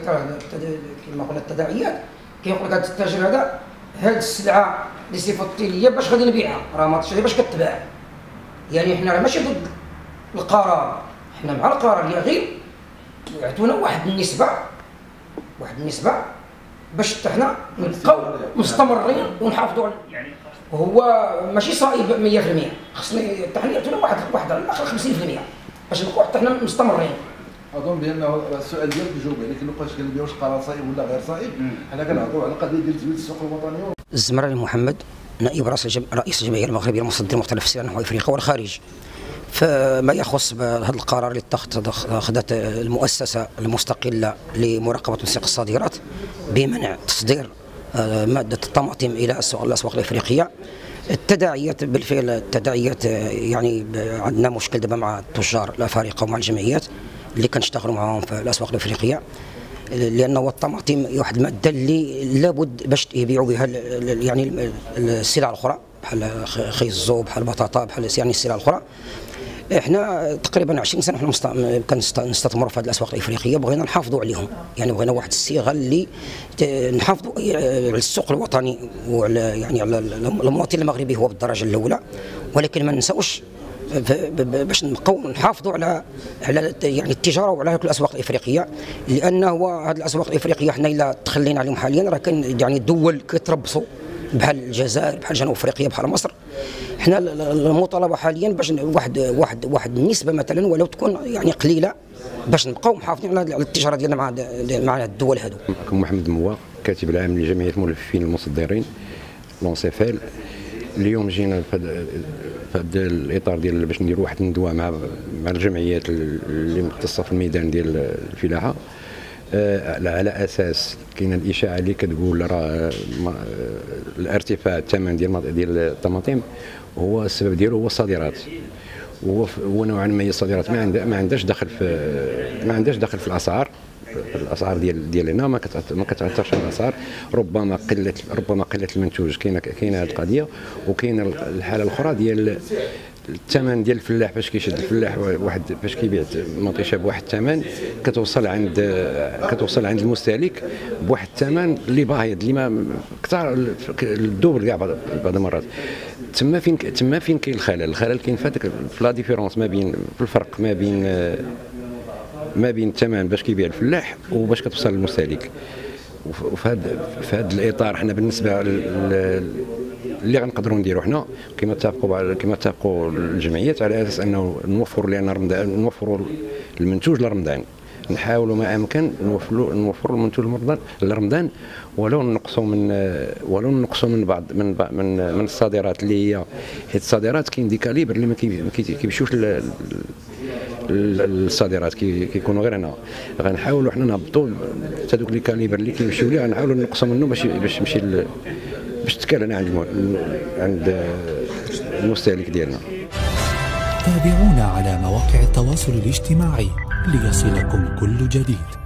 كما قلنا التداعيات، كيقول لك هذا التاجر هذه السلعه اللي صيفطتي باش غادي نبيعها راه ما تشري باش كتباع. يعني حنا راه ماشي ضد القرار، حنا مع القرار اللي غير يعطونا واحد النسبه باش حتى حنا نبقاو مستمرين ونحافظوا يعني هو ماشي صائب 100%، خصنا حتى حنا يعطونا واحد على الاخر 50% باش نبقاو حتى حنا مستمرين. اظن بان السؤال ديالك جاوب عليه، لكن بقاش قال لي واش قرار صائب ولا غير صائب. حنا كنهضروا على قضيه ديال تزويد السوق الوطني. الزمراني محمد، نائب رئيس الجمعيه المغربيه للمصدرين مختلف السلع نحو افريقيا والخارج. فما يخص بهذا القرار اللي اخذت المؤسسه المستقله لمراقبه وتنسيق الصادرات بمنع تصدير ماده الطماطم الى الاسواق الافريقيه، التداعيات بالفعل التداعيات يعني عندنا مشكل دابا مع التجار الافارقه ومع الجمعيات اللي كنشتغلوا معاهم في الاسواق الافريقيه، لانه الطماطم واحد الماده اللي لابد باش يبيعوا بها يعني السلع الاخرى بحال خيز الزو بحال البطاطا بحال يعني السلع الاخرى. احنا تقريبا 20 سنه حنا كنستثمروا في هذه الاسواق الافريقيه، بغينا نحافظوا عليهم، يعني بغينا واحد الصيغه اللي نحافظوا على السوق الوطني وعلى يعني على المواطن المغربي هو بالدرجه الاولى، ولكن ما ننساوش باش نبقاو نحافظوا على يعني التجاره وعلى الاسواق الافريقيه، لانه هذه الاسواق الافريقيه حنا الا تخلينا عليهم حاليا راه كاين يعني دول كيتربصوا بحال الجزائر بحال جنوب افريقيا بحال مصر. حنا المطالبه حاليا باش واحد النسبه مثلا ولو تكون يعني قليله باش نبقاو محافظين على التجاره ديالنا مع الدول هذو. معكم محمد مواق، كاتب العام لجمعيه الملفين المصدرين لونسيفال. اليوم جينا في هذا الاطار ديال باش نديروا واحد الندوه مع الجمعيات اللي مختصه في الميدان ديال الفلاحه، على اساس كاينه الاشاعه اللي كتقول راه الارتفاع الثمن ديال الطماطم هو السبب ديالو هو الصادرات، هو نوعا ما هي الصادرات ما عندهاش دخل في الاسعار ديالنا، ما كتاثرش على الاسعار. ربما قله المنتوج، كاينه هذه القضيه، وكاينه الحاله الاخرى ديال الثمن ديال الفلاح. باش كيشد الفلاح واحد باش كيبيع مطيشه بواحد الثمن كتوصل عند المستهلك بواحد الثمن اللي باهظ اللي ما كثر الدوبل كاع بعض المرات. تما فين كاين الخلل كاين في لا ديفيرونس في الفرق ما بين الثمن باش كيبيع الفلاح وباش كتوصل للمستهلك. وفي هذا الاطار حنا بالنسبه اللي غنقدروا نديروا حنا كما اتفقوا الجمعيات على اساس انه نوفروا المنتوج لرمضان، نحاولوا ما امكن نوفروا المنتوج لرمضان، ولو نقصوا من الصادرات اللي هي حيت الصادرات كاين دي كاليبر اللي ما كيمشيوش الصادرات كيكونوا غير هنا. غنحاولوا حنا نهبطوا حتى دوك لي كاليبر اللي كيمشيو ليه غنحاولوا نقصوا منه باش يمشي باش تكال عند المستهلك ديالنا. تابعونا على مواقع التواصل الاجتماعي ليصلكم كل جديد.